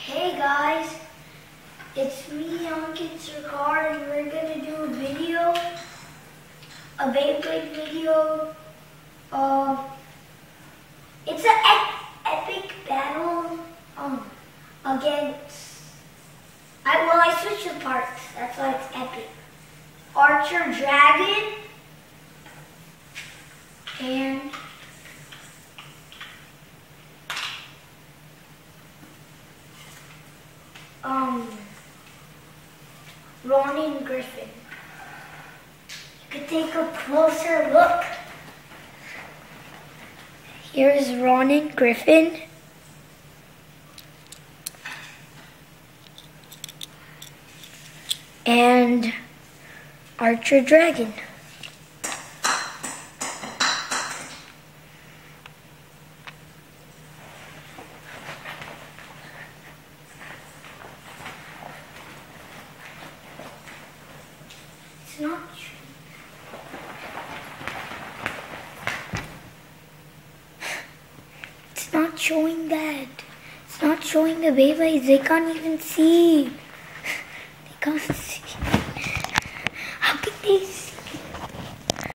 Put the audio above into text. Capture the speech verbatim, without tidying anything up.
Hey guys, it's me, Ankit Sarkar, and we're gonna do a video, a beyblade video. Uh, it's an ep epic battle um, against. I well, I switched the parts. That's why it's epic. Archer Dragon and um Ronin Griffin. You could take a closer look. Here is Ronin Griffin. And Archer Dragon. It's not It's not showing that. It's not showing the Beyblades. They can't even see. They can't see. How can they see?